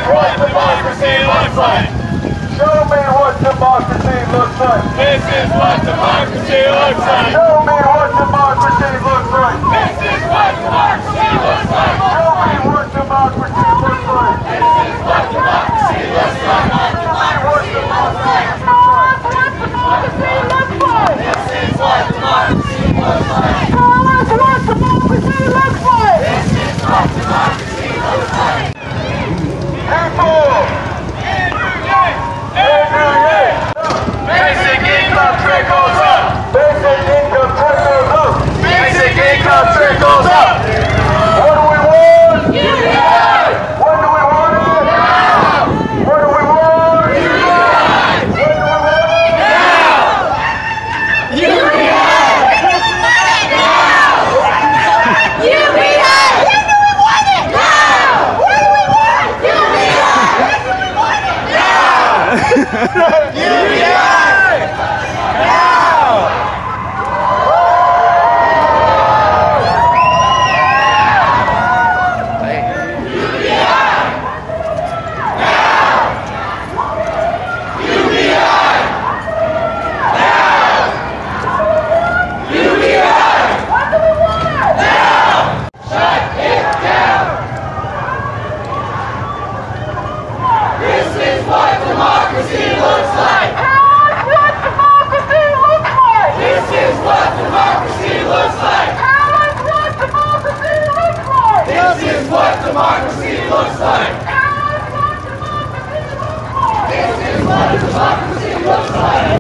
what democracy looks like. Show me what democracy looks like. This is what democracy looks like. Show me what democracy looks like. This is what democracy looks like. Show me what democracy looks like. This is what democracy looks like. Show me what democracy looks like. This is what democracy looks like. Show us what democracy looks like. This is what democracy looks like. People! Andrew Yang! Basic income trickles up. Basic income trickles up. Basic income trickles up. What do we want? Unite! What do we want? Now! What do we want? Unite! What do we want? Now! Unite! Democracy looks like. What democracy looks like. This is what democracy looks like. What democracy looks like. This is what democracy looks like. This is what democracy looks like.